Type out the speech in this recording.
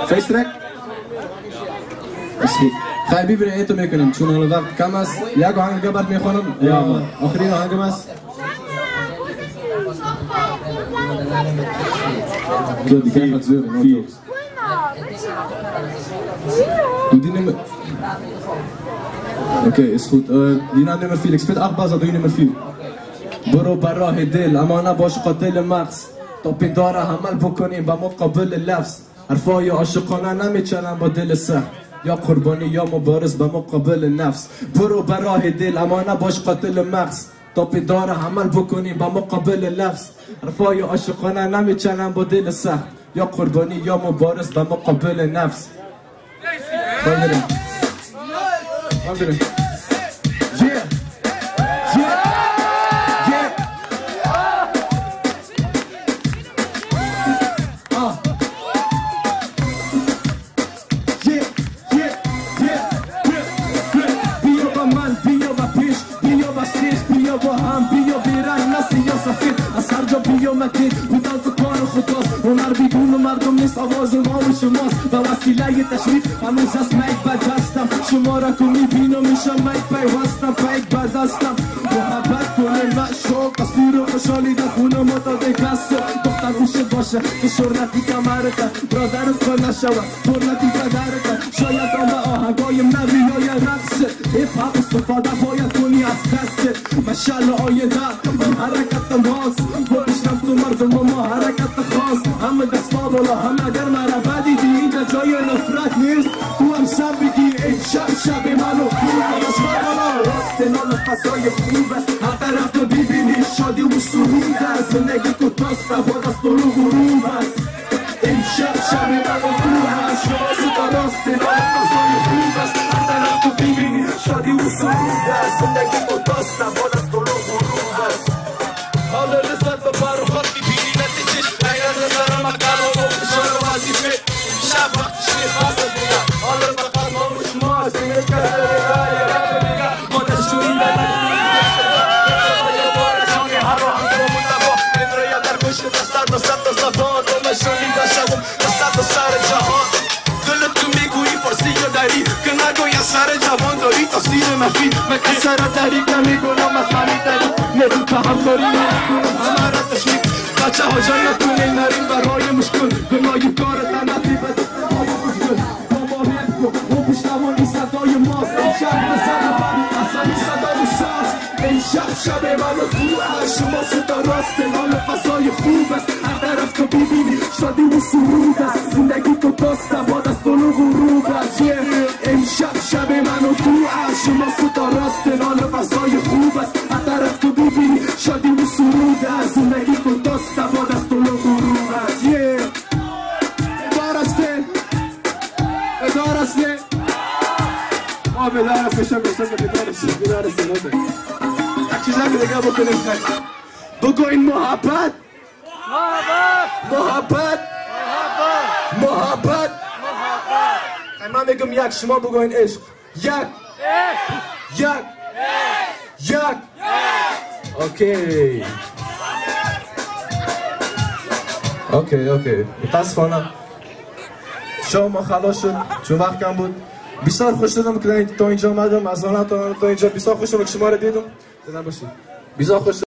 فیس ترک؟ خیلی بیبری تو میکنیم چون حالا وقت کم است. یک آهنگ دیگه برات میخوانم یا آخرین آهنگم است. اوکی is goed. Die naam nummer 4. Ik speel 8 bas, dat doe je nummer 4. برو بر راه دل اما نباش قاتل مغز تا پیداره عمل بکنیم با مقابل لفظ حرفای عاشقانه نمیچنن با دل سخت یا قربانی یا مبارز با مقابل نفس برو بر راه دل اما نباش قاتل مغز تا پیداره عمل بکنیم با مقابل لفظ حرفای عاشقانه نمیچنن با دل سخت یا قربانی یا مبارز با مقابل نفس بریم هنر بیدون مردم نیست آواز ما و شماست با وسیله تشریف هنوز از میک بدستم شما را که میبینم میشم میک پیوستم پیک بدستم محبت کنه معشوق قصیر و خوشحالی در خونه ما تا دکست دختر روشه باشه که شرنتی کمرت برادرت کن نشود برنتی پدرت شاید آن به آهنگای نوی های رقصت هیپ هاپ استفاده باید کنی از دستت مشعل آینده من حرکتم هاست با پیشرفت و مردم و ما حرکت خاص همه دست بالا همه اگر مرا بدیدی اینجا جای نفرت نیست تو هم شب بگی ای شب منو از بالا راست نال فضای خوب است هر طرف تو ببینی شادی و سرود است زندگی تو تاست با دست و رو غروب است ای شب منو تو هست راست نال فضای خوب است هر طرف تو ببینی شادی و سرود است زندگی تو تاست با دست و رو غروب است حالا لذت ببر و خاطی بینی نتیجه غیر نظر مقام و فشار وظیفه شب وقت شیر خاص دیگه حالا فقط ما و شما سینه کرده ما دشوری هر رو هم تو مطبع ادریا در گوش دستت زبان و مشونی داشتم دستت سر جهان دلت تو میگویی فارسی یا داری که نگوی سر جوان داری تفسیر مفید مکن سر داری که میگونم مسئله داری ندو که هم داری نکنم همه را تشریف بچه ها جای نتونه نریم برای مشکل گناهی کارت نفی بده بابا هیپ کن و پشتوانی صدای ماست این شب بزن بری اصلی صدای ساز این شب من و تو هست شما صدا راست نال فضای خوب است هر طرف تو ببینی شادی و سرود است زندگی تو داست با دست و غروب است این شب من و تو هست شما صدا راست نال فضای خوب است هر طرف تو ببینی شادی و سرود است زندگی تو داست با دست و غروب است ادارسته ما بدار فشم بدارسته نده یک چیز هم دیگه بکنیم بگو این محبت من میگم یک شما بگو این عشق یک اوکی متاسفانه شما خلاص شد چون وقت کم بود بسیار خوش شدم که تا اینجا آمدم از آن تا اینجا بسیار خوش شدم که شما رو دیدم بسیار خوش